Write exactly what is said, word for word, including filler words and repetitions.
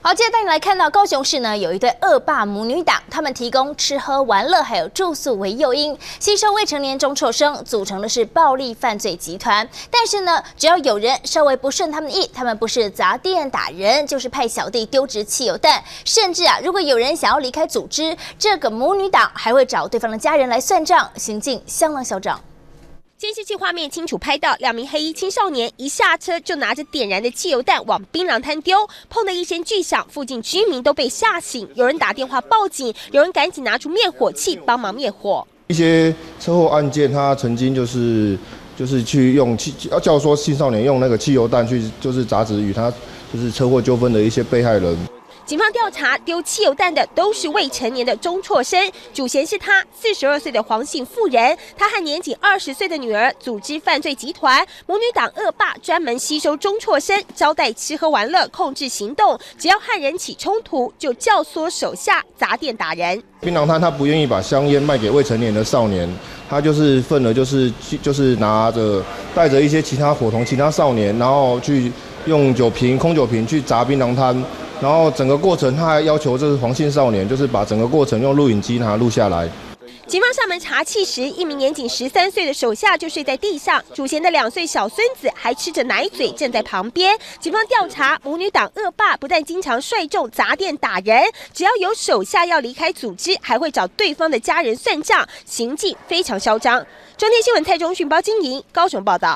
好，接着带你来看到高雄市呢，有一对恶霸母女档，他们提供吃喝玩乐还有住宿为诱因，吸收未成年中辍生，组成的是暴力犯罪集团。但是呢，只要有人稍微不顺他们的意，他们不是砸店打人，就是派小弟丢掷汽油弹，甚至啊，如果有人想要离开组织，这个母女档还会找对方的家人来算账，行径相当嚣张。 监视器画面清楚拍到，两名黑衣青少年一下车就拿着点燃的汽油弹往槟榔摊丢，砰的一声巨响，附近居民都被吓醒，有人打电话报警，有人赶紧拿出灭火器帮忙灭火。 一些车祸案件，他曾经就是就是去用汽，要教唆青少年用那个汽油弹去，就是砸死与他就是车祸纠纷的一些被害人。 警方调查，丢汽油弹的都是未成年的中辍生，主嫌是他四十二岁的黄姓妇人，他和年仅二十岁的女儿组织犯罪集团，母女档恶霸专门吸收中辍生，招待吃喝玩乐，控制行动，只要和人起冲突，就教唆手下砸店打人。 槟榔摊他不愿意把香烟卖给未成年的少年，他就是分了就是就是拿着带着一些其他伙同其他少年，然后去用酒瓶空酒瓶去砸槟榔摊。 然后整个过程，他还要求这是黄姓少年，就是把整个过程用录影机拿录下来。 警方上门查缉时，一名年仅十三岁的手下就睡在地上，主嫌的两岁小孙子还吃着奶嘴站在旁边。警方调查，母女档恶霸不但经常率众砸店打人，只要有手下要离开组织，还会找对方的家人算账，行径非常嚣张。中天新闻蔡中讯包经营，高雄报道。